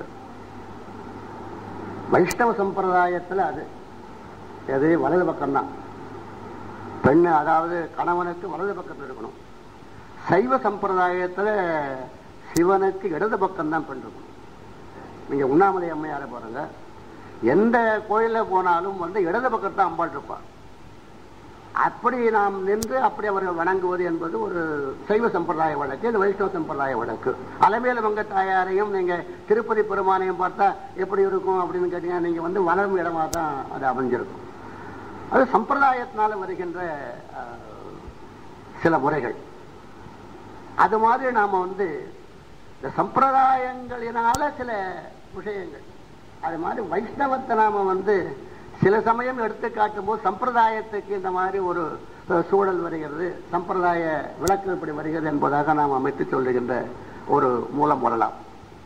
வைஷ்ணவ சம்பிரதாயத்துல அது எது வலது பக்கம்தான். பெண்ணு அதாவது கணவனுக்கு வலது பக்கத்தில் இருக்கணும். சைவ சம்பிரதாயத்துல சிவனுக்கு இடது பக்கம் தான் பெண் இருக்கணும். நீங்க உண்ணாமலை அம்மையார பாருங்க, எந்த கோயில போனாலும் வந்து இடது பக்கத்தான் அம்பாள் இருப்பார். அப்படி நாம் நின்று அப்படி அவர்கள் வணங்குவது என்பது ஒரு சைவ சம்பிரதாய வழக்கு. இது வைஷ்ணவ சம்பிரதாய வழக்கு. அலமேல மங்க தாயாரையும் நீங்க திருப்பதி பெருமானையும் பார்த்தா எப்படி இருக்கும் அப்படின்னு கேட்டீங்கன்னா நீங்க வந்து வளரும் இடமா தான் அது அமைஞ்சிருக்கும். அது சம்பிரதாயத்தினால வருகின்ற சில முறைகள். அது மாதிரி நாம வந்து இந்த சம்பிரதாயங்களினால சில விஷயங்கள், அது மாதிரி வைஷ்ணவத்தை நாம வந்து சில சமயம் எடுத்து காட்டும் போது சம்பிரதாயத்துக்கு இந்த மாதிரி ஒரு சூழல் வருகிறது, சம்பிரதாய விளக்கு இப்படி வருகிறது என்பதாக நாம் அமைத்து சொல்லுகின்ற ஒரு மூலம் வரலாம்.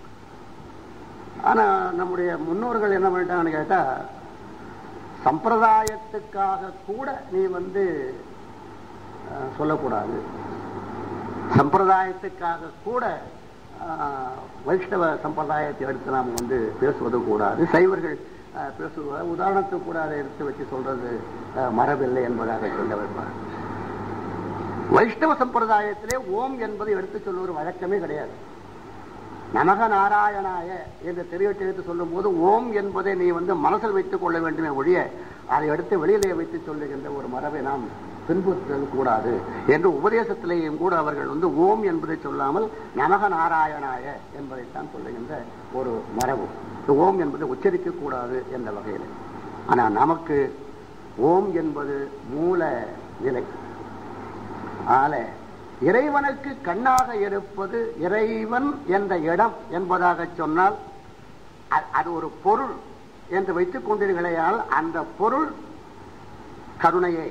ஆனா நம்முடைய முன்னோர்கள் என்ன பண்ணிட்டாங்கன்னு கேட்டா, சம்பிரதாயத்துக்காக கூட நீ வந்து சொல்லக்கூடாது, சம்பிரதாயத்துக்காக கூட வைஷ்ணவ சம்பிரதாயத்தை எடுத்து நாம் வந்து பேசுவது கூடாது, சைவர்கள் பேசுவது உதாரணத்துக்கு கூட அதை எடுத்து வச்சு சொல்றது மரபில்லை என்பதாக சொல்ல வைப்பார். வைஷ்ணவ சம்பிரதாயத்திலே ஓம் என்பதை எடுத்து சொல்லுவது வழக்கமே கிடையாது. நமக நாராயணாய என்று தெரிவித்து எடுத்து சொல்லும் போது ஓம் என்பதை நீ வந்து மனசில் வைத்துக் கொள்ள வேண்டுமே ஒழிய அதை எடுத்து வெளியிலே வைத்து சொல்லுகின்ற ஒரு மரபை நாம் பின்பற்றுவது கூடாது என்று உபதேசத்திலேயும் கூட அவர்கள் வந்து ஓம் என்பதை சொல்லாமல் நமக நாராயணாய என்பதைத்தான் சொல்லுகின்ற ஒரு மரபு. ஓம் என்பதை உச்சரிக்க கூடாது என்ற வகையில். ஆனால் நமக்கு ஓம் என்பது மூல நிலை. ஆல இறைவனுக்கு கண்ணாக இருப்பது இறைவன் என்ற இடம் என்பதாக சொன்னால் அது ஒரு பொருள் என்று வைத்துக் கொண்டீர்களேயால் அந்த பொருள் கருணையே.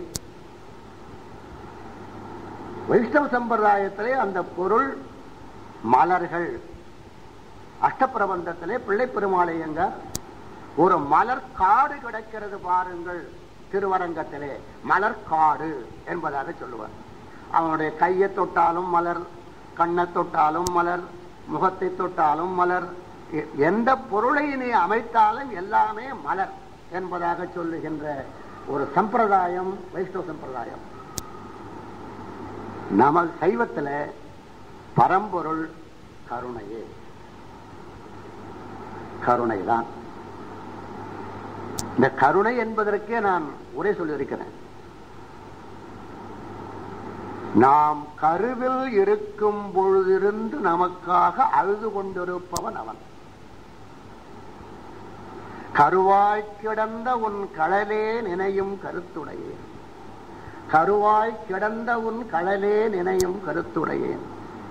வைஷ்ணவ சம்பிரதாயத்திலே அந்த பொருள் மலர்கள். அஷ்டப்பிரபந்தத்திலே பிள்ளை பெருமாளையங்க ஒரு மலர் காடு கிடக்கிறது பாருங்கள், திருவரங்கத்திலே மலர் காடு என்பதாக சொல்லுவார். அவனுடைய கையை தொட்டாலும் மலர், கண்ணை தொட்டாலும் மலர், முகத்தை தொட்டாலும் மலர், எந்த பொருளை நீ அமைத்தாலும் எல்லாமே மலர் என்பதாக சொல்லுகின்ற ஒரு சம்பிரதாயம் வைஷ்ணவ சம்பிரதாயம். நம சைவத்தில் பரம்பொருள் கருணையே, கருணைதான். இந்த கருணை என்பதற்கே நான் உரை சொல்லியிருக்கிறேன். நாம் கருவில் இருக்கும் பொழுதிருந்து நமக்காக அழுது கொண்டிருப்பவன் அவன். கருவாய் கிடந்த உன் கடலே நினையும் கருத்துடையேன், கருவாய் கிடந்த உன் கடலே நினையும் கருத்துடையேன்.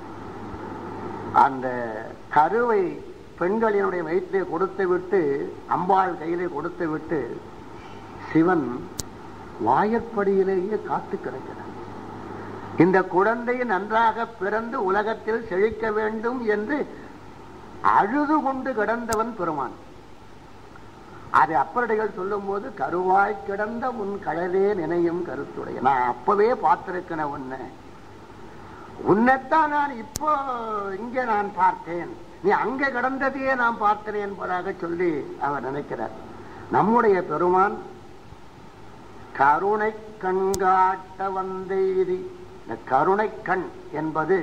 அந்த கருவை பெண்களினுடைய வயிற்றை கொடுத்து விட்டு அம்பாள் கையிலே கொடுத்து விட்டு சிவன் வாயற்படியிலேயே காத்து கிடக்கிறார். இந்த குழந்தை நன்றாக பிறந்து உலகத்தில் செழிக்க வேண்டும் என்று அழுது கொண்டு கிடந்தவன் பெருமான். அது அப்பரடிகள் சொல்லும் போது கருவாய் கிடந்த உன் கடலே நினையும் கருத்துடைய. நான் அப்பவே பார்த்திருக்கிறேன் உன்னை, உன்னைத்தான் நான் இப்போ இங்கே நான் பார்த்தேன், நீ அங்கே கிடந்ததையே நான் பார்த்தேன் என்பதாக சொல்லி அவர் நினைக்கிறார். நம்முடைய பெருமான் கருணை கண்காட்ட வந்தேதி. இந்த கருணை கண் என்பது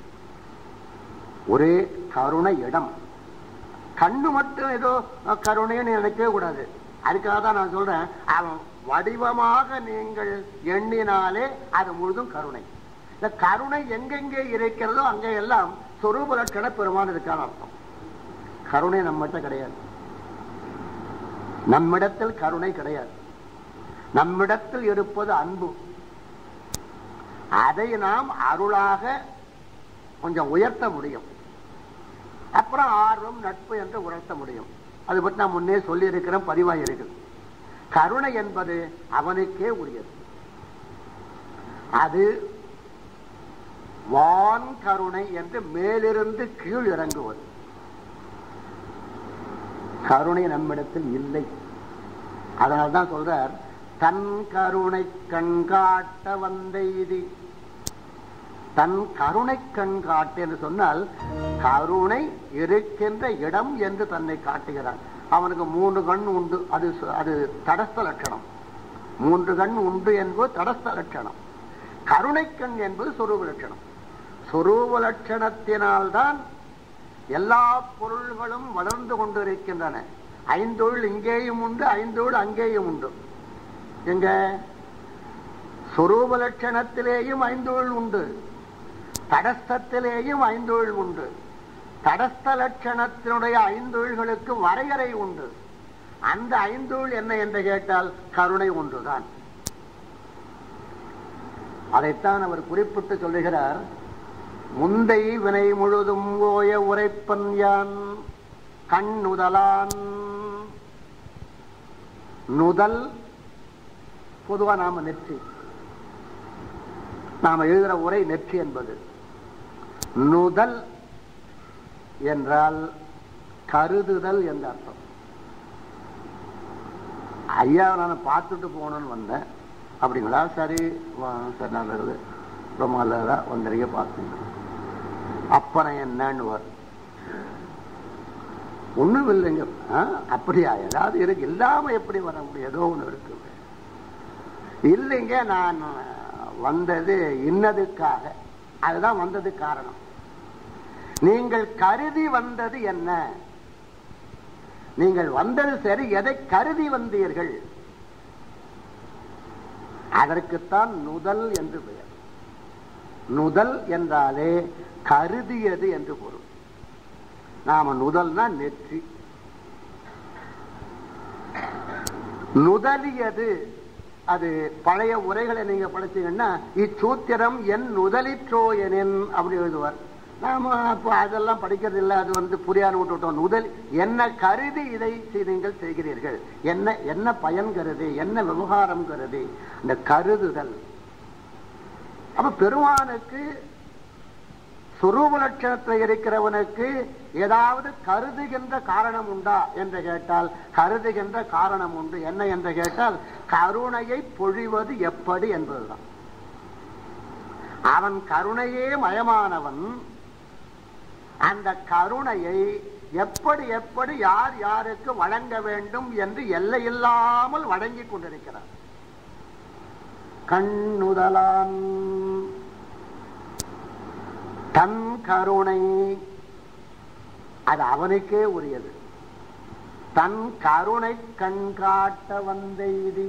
ஒரே கருணை இடம். கண்ணு மட்டும் ஏதோ கருணைன்னு நினைக்கவே கூடாது. அதுக்காக தான் நான் சொல்றேன், அவன் வடிவமாக நீங்கள் எண்ணினாலே அது முழுதும் கருணை. இந்த கருணை எங்கெங்கே இருக்கிறதோ அங்கே எல்லாம் சொரூப லட்சண பெருமான் இருக்கான அர்த்தம். கருணை நம்மகிட்ட கிடையாது, நம்மிடத்தில் கருணை கிடையாது. நம்மிடத்தில் இருப்பது அன்பு. அதை நாம் அருளாக கொஞ்சம் உயர்த்த முடியும், அப்புறம் ஆர்வம் நட்பு என்று உணர்த்த முடியும். அது பற்றி நான் முன்னே சொல்லி இருக்கிறேன், பதிவாக இருக்குது. கருணை என்பது அவனுக்கே உரியது. அது வான் கருணை என்று மேலிருந்து கீழ் இறங்குவது. கருணை நம்மிடத்தில் இல்லை. அதனால்தான் சொல்றார், தன் கருணை கண்காட்ட வந்தெய்தி. தன் கருணை கண்காட்டு என்று சொன்னால் கருணை இருக்கின்ற இடம் என்று தன்னை காட்டுகிறான். அவனுக்கு மூன்று கண் உண்டு, அது அது தடஸ்த லட்சணம். மூன்று கண் உண்டு என்பது தடஸ்த லட்சணம். கருணை கண் என்பது சொரூப லட்சணம். சொரூப லட்சணத்தினால்தான் எல்லா பொருள்களும் வளர்ந்து கொண்டிருக்கின்றன. ஐந்தொழில் இங்கேயும் உண்டு, ஐந்தொழில் அங்கேயும் உண்டு. எங்க சொரூப லட்சணத்திலேயும் ஐந்தொழில் உண்டு, தடஸ்தத்திலேயும் ஐந்தொழில் உண்டு. தடஸ்த லட்சணத்தினுடைய ஐந்தொழில்களுக்கு வரையறை உண்டு. அந்த ஐந்தொழில் என்ன என்று கேட்டால் கருணை ஒன்றுதான். அதைத்தான் அவர் குறிப்பிட்டு சொல்லுகிறார். முந்தை வினை முழுதும் ஓய உரைப்பன் யான் கண் நுதலான். நுதல் பொதுவா நாம நெற்றி, நாம எழுதுற உரை நெற்றி என்பது. நுதல் என்றால் கருதுதல் என்ற அர்த்தம். ஐயா நான் பார்த்துட்டு போகணும்னு வந்தேன். அப்படிங்களா? சரி சரி, நல்லது, ரொம்ப நல்லதா வந்தறிய பார்த்தீங்க. அப்பனை என்னன்னு வரும். ஒண்ணும் இல்லைங்க. அப்படியா? ஏதாவது இருக்கு, இல்லாம எப்படி வர முடியும்? ஏதோ ஒண்ணு இருக்கு. இல்லைங்க, நான் வந்தது இன்னதுக்காக. அதுதான் வந்தது காரணம். நீங்கள் கருதி வந்தது என்ன? நீங்கள் வந்தது சரி, எதை கருதி வந்தீர்கள்? அதற்குத்தான் நுதல் என்று பெயர். நுதல் என்றாலே கருதியது என்று பொருள். நாம நுதல்னா நெற்றி. நுதலியது அது பழைய உரைகளை நீங்க படிச்சீங்கன்னா இச்சூத்திரம் என் நுதலிற்றோ எனின் அப்படி எழுதுவார். நாம அப்போ அதெல்லாம் படிக்கிறது இல்லை, அது வந்து புரியாத விட்டுவிட்டோம். நுதல் என்ன கருதி இதை நீங்கள் செய்கிறீர்கள், என்ன என்ன பயன் கருதி, என்ன விவகாரம் கருதி, இந்த கருதுதல். அப்ப பெருமானுக்கு சுரூப லட்சணத்தில் இருக்கிறவனுக்கு ஏதாவது கருதுகின்ற காரணம் உண்டா என்று கேட்டால் கருதுகின்ற காரணம் உண்டு. என்ன என்று கேட்டால் கருணையை பொழிவது எப்படி என்பதுதான். அவன் கருணையே மயமானவன். அந்த கருணையை எப்படி எப்படி யார் யாருக்கு வழங்க வேண்டும் என்று எல்லையில்லாமல் வழங்கிக் கொண்டிருக்கிறார். கண்ணுதலான் தன் கருணை அது அவனுக்கே உரியது. தன் கருணை கண் காட்ட வந்தெய்தி.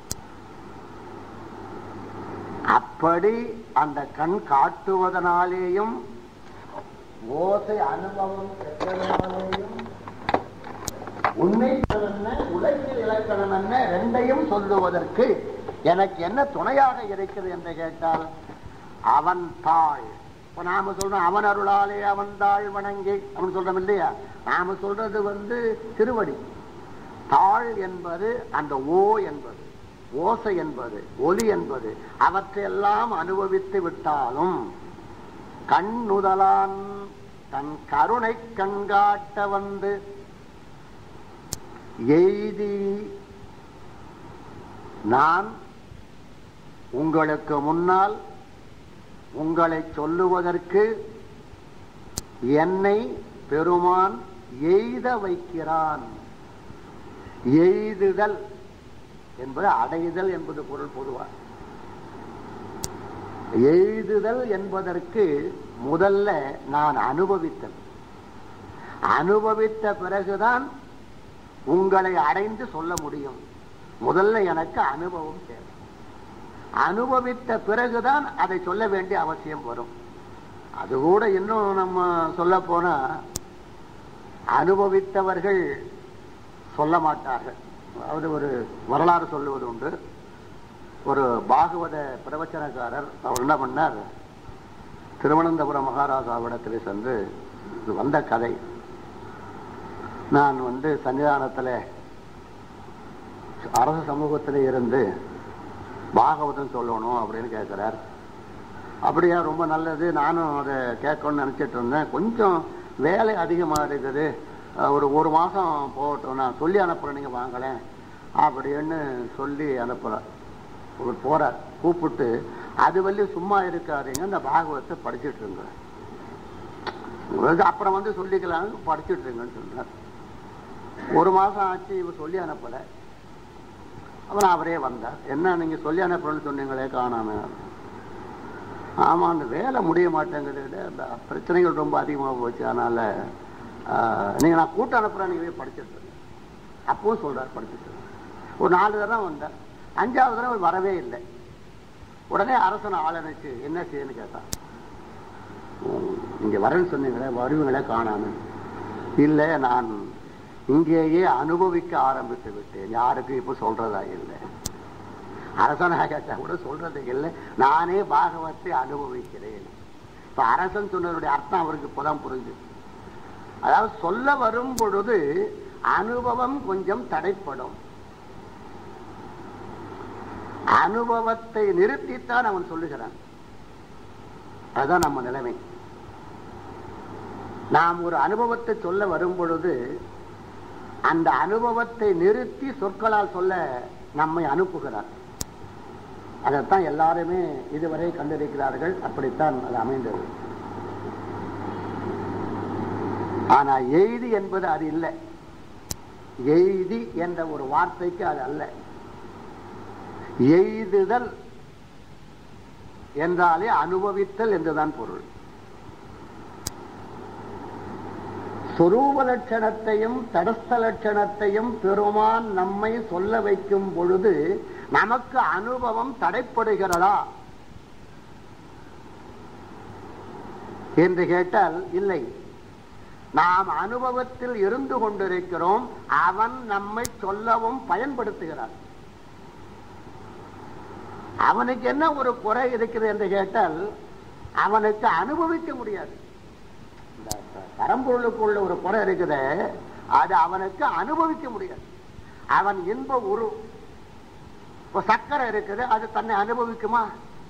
அப்படி அந்த கண் காட்டுவதனாலேயும் ஓசை அனுபவம் பெற்றதனாலேயும் உண்மை என்ன உலகில் இலக்கணம் என்ன ரெண்டையும் சொல்லுவதற்கு எனக்கு என்ன துணையாக இருக்கிறது என்று கேட்டால் அவன் தாள். இப்ப நாம சொல்றோம் அவன் அருளாலே அவன் தாள் வணங்கி அவன் சொல்றோம் இல்லையா? நாம சொல்றது வந்து திருவடி. தாள் என்பது அந்த ஓ என்பது, ஓசை என்பது, ஒலி என்பது, அவற்றையெல்லாம் அனுபவித்து விட்டாலும் கண்ணுதலான் தன் கருணை கண்காட்ட வந்து எய்தி நான் உங்களுக்கு முன்னால் உங்களை சொல்லுவதற்கு என்னை பெருமான் எய்த வைக்கிறான். எய்துதல் என்பது அடைதல் என்பது பொருள் பொதுவாக. எய்துதல் என்பதற்கு முதல்ல நான் அனுபவித்தல். அனுபவித்த பிறகுதான் உங்களை அடைந்து சொல்ல முடியும். முதல்ல எனக்கு அனுபவம் தேவை. அனுபவித்த பிறகுதான் அதை சொல்ல வேண்டிய அவசியம் வரும். அது கூட இன்னும் நம்ம சொல்ல போனா அனுபவித்தவர்கள் சொல்ல மாட்டார்கள். அதாவது ஒரு வரலாறு சொல்லுவது உண்டு. ஒரு பாகவத பிரவச்சனக்காரர் அவர் என்ன பண்ணார், திருவனந்தபுரம் மகாராஜாவிடத்தில் சென்று இது வந்த கதை, நான் வந்து சன்னிதானத்தில் அரசு சமூகத்தில் இருந்து பாகவதம் சொல்லணும் அப்படின்னு கேட்கிறார். அப்படியா, ரொம்ப நல்லது, நானும் அதை கேட்கணும்னு நினைச்சிட்டு இருந்தேன். கொஞ்சம் வேலை அதிகமாக இருக்குது, ஒரு ஒரு மாசம் போகட்டும், நான் சொல்லி அனுப்புறேன், நீங்க வாங்கலேன் அப்படின்னு சொல்லி அனுப்புறார். ஒரு போறார், கூப்பிட்டு அது வள்ளி சும்மா இருக்காதீங்க, இந்த பாகவத்தை படிச்சுட்டு இருங்க, அப்புறம் வந்து சொல்லிக்கலாம், படிச்சுட்டு இருங்கன்னு சொன்னார். ஒரு மாசம் ஆச்சு, இவர் சொல்லி அனுப்பல. அப்புறம் அவரே வந்தார். என்ன நீங்க சொல்லி அனுப்புறேன்னு சொன்னீங்களே காணாம. ஆமா, அந்த வேலை முடிய மாட்டேங்குது, பிரச்சனைகள் ரொம்ப அதிகமாக போச்சு, அதனால நீங்க நான் கூட்டம் அனுப்புறேன், நீங்க படிச்சுட்டு. அப்பவும் சொல்றாரு படிச்சுட்டு. ஒரு நாலு தடவை வந்தார். அஞ்சாவது தடவை வரவே இல்லை. உடனே அரசனை ஆளனுக்கு என்ன செய்யன்னு கேட்டான். நீங்க வரேன்னு சொன்னீங்களே, வருவீங்களே காணாம. இல்லை, நான் இங்கேயே அனுபவிக்க ஆரம்பித்து விட்டேன், யாருக்கும் இப்ப சொல்றதா இல்லை. அரசனாக கேட்டா கூட சொல்றதுக்கு இல்லை, நானே பாகவத்தை அனுபவிக்கிறேன். இப்ப அரசன் சொன்னதுடைய அர்த்தம் அவருக்கு இப்பதான் புரிஞ்சு. அதாவது சொல்ல வரும் பொழுது அனுபவம் கொஞ்சம் தடைப்படும். அனுபவத்தை நிறுத்தித்தான் அவன் சொல்லுகிறான். அதுதான் நம்ம நிலைமை. நாம் ஒரு அனுபவத்தை சொல்ல வரும் பொழுது அந்த அனுபவத்தை நிறுத்தி சொற்களால் சொல்ல நம்மை அனுப்புகிறார். அதைத்தான் எல்லாருமே இதுவரை கண்டிருக்கிறார்கள். அப்படித்தான் அது அமைந்தது. ஆனா எய்தி என்பது அது இல்லை. எய்தி என்ற ஒரு வார்த்தைக்கு அது அல்ல. எய்துதல் என்றாலே அனுபவித்தல் என்றுதான் பொருள். சொரூப லட்சணத்தையும் தடஸ்த லட்சணத்தையும் பெருமான் நம்மை சொல்ல வைக்கும் பொழுது நமக்கு அனுபவம் தடைப்படுகிறதா என்று கேட்டால் இல்லை. நாம் அனுபவத்தில் இருந்து கொண்டிருக்கிறோம், அவன் நம்மை சொல்லவும் பயன்படுத்துகிறான். அவனுக்கு என்ன ஒரு குறை இருக்கிறது என்று கேட்டால் அவனுக்கு அனுபவிக்க முடியாது. பரம்பொருளுக்குள்ள ஒரு குறை இருக்குது, அது அவனுக்கு அனுபவிக்க முடியாது. அவன் இன்ப உரு சக்கரை இருக்குது, அது தன்னை அனுபவிக்குமா?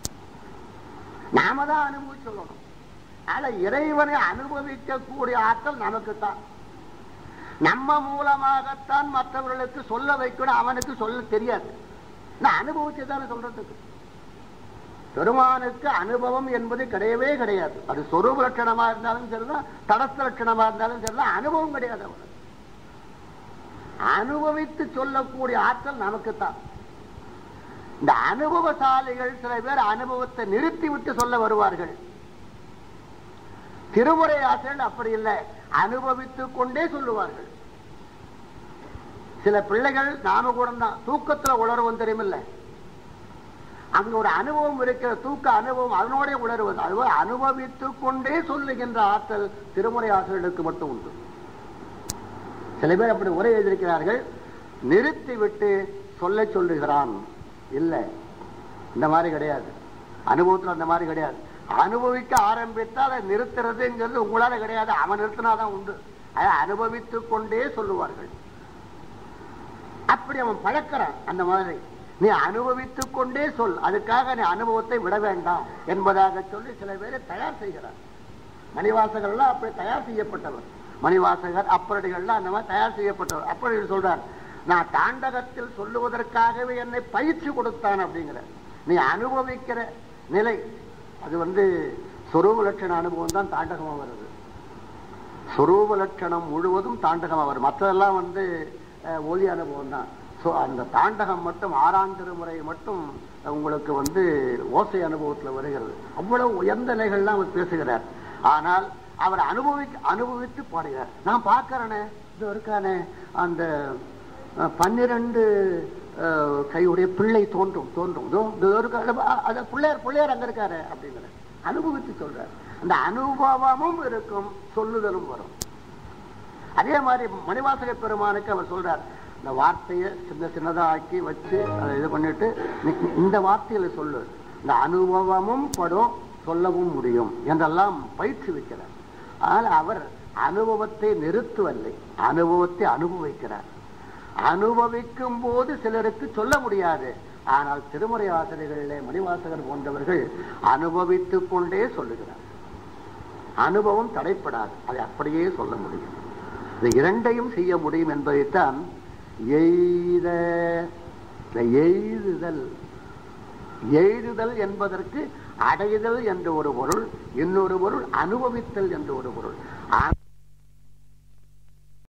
நாம தான் அனுபவிச்சு சொல்லணும். ஆனா இறைவனை அனுபவிக்க கூடிய ஆற்றல் நமக்குத்தான். நம்ம மூலமாகத்தான் மற்றவர்களுக்கு சொல்ல வைக்கணும், அவனுக்கு சொல்ல தெரியாது. நான் அனுபவிச்சுதானே சொல்றதுக்கு. பெருமானுக்கு அனுபவம் என்பது கிடையவே கிடையாது. அது சொரூப லட்சணமா இருந்தாலும் சரிதான், தடஸ்த லட்சணமா இருந்தாலும் சரிதான், அனுபவம் கிடையாது. அவனுக்கு அனுபவித்து சொல்லக்கூடிய ஆற்றல் நமக்குத்தான். இந்த அனுபவசாலிகள் சில பேர் அனுபவத்தை நிறுத்தி விட்டு சொல்ல வருவார்கள். திருமுறை ஆசிரியர்கள் அப்படி இல்லை, அனுபவித்துக் கொண்டே சொல்லுவார்கள். சில பிள்ளைகள் நாம கூட தான் தூக்கத்துல உணர்வும் தெரியுமில்ல, அங்க ஒரு அனுபவம் இருக்கிற தூக்க அனுபவம் அதனோட உணர்வது. அதுபோல் அனுபவித்துக் கொண்டே சொல்லுகின்ற ஆற்றல் திருமுறை ஆசிரியர்களுக்கு மட்டும் உண்டு. சில பேர் அப்படி உரை எழுதியிருக்கிறார்கள், நிறுத்தி விட்டு சொல்ல சொல்லுகிறான். இல்லை, இந்த மாதிரி கிடையாது. அனுபவத்தில் அந்த மாதிரி கிடையாது. அனுபவிக்க ஆரம்பித்தால் அதை நிறுத்துறதுங்கிறது உங்களால கிடையாது, அவன் நிறுத்தினாதான் உண்டு. அதை அனுபவித்துக் கொண்டே சொல்லுவார்கள். அப்படி அவன் பழக்கிறான். அந்த மாதிரி நீ அனுபவித்துக் கொண்டே சொல், அதுக்காக நீ அனுபவத்தை விட வேண்டாம் என்பதாக சொல்லி சில பேரை தயார் செய்கிறார். மணிவாசகர்லாம் அப்படி தயார் செய்யப்பட்டவர். மணிவாசகர் அப்பரடிகள்லாம் அந்த மாதிரி தயார் செய்யப்பட்டவர். அப்படி சொல்றார், நான் தாண்டகத்தில் சொல்லுவதற்காகவே என்னை பயிற்சி கொடுத்தான் அப்படிங்கிற. நீ அனுபவிக்கிற நிலை அது வந்து சொரூப லட்சண அனுபவம் தான் தாண்டகமா வருது. சொரூப லட்சணம் முழுவதும் தாண்டகமா வரும், மற்றதெல்லாம் வந்து ஒலி அனுபவம் தான். அந்த தாண்டகம் மட்டும் ஆறாம் திருமுறை மட்டும் உங்களுக்கு வந்து ஓசை அனுபவத்தில் வருகிறது. அவ்வளவு உயர்ந்த நிலைகள்லாம் அவர் பேசுகிறார். ஆனால் அவர் அனுபவிக்க அனுபவித்து பாடுகிறார். நான் பார்க்கிறேனே, இது இருக்கானே அந்த பன்னிரண்டு கையுடைய பிள்ளை தோன்றும் தோன்றும் பிள்ளையார் பிள்ளையார் அங்க இருக்காரு அப்படிங்கிற அனுபவித்து சொல்றார். அந்த அனுபவமும் இருக்கும், சொல்லுதலும் வரும். அதே மாதிரி மணிவாசக பெருமானுக்கு அவர் சொல்றார், இந்த வார்த்தையை சின்ன சின்னதா ஆக்கி வச்சு அதை இது பண்ணிட்டு இந்த வார்த்தையில சொல்லு, இந்த அனுபவமும் படும், சொல்லவும் முடியும் என்றெல்லாம் பயிற்சி வைக்கிறார். ஆனால் அவர் அனுபவத்தை நிறுத்துவதில்லை, அனுபவத்தை அனுபவிக்கிறார். அனுபவிக்கும் போது சிலருக்கு சொல்ல முடியாது. ஆனால் திருமுறை ஆசிரியர்களிலே மணிவாசகர் போன்றவர்கள் அனுபவித்துக் கொண்டே சொல்லுகிறார். அனுபவம் தடைப்படாது, அதை அப்படியே சொல்ல முடியும். இது இரண்டையும் செய்ய முடியும் என்பதைத்தான் எய்த எய்துதல். எய்துதல் என்பதற்கு அடைதல் என்ற ஒரு பொருள், இன்னொரு பொருள் அனுபவித்தல் என்ற ஒரு பொருள்.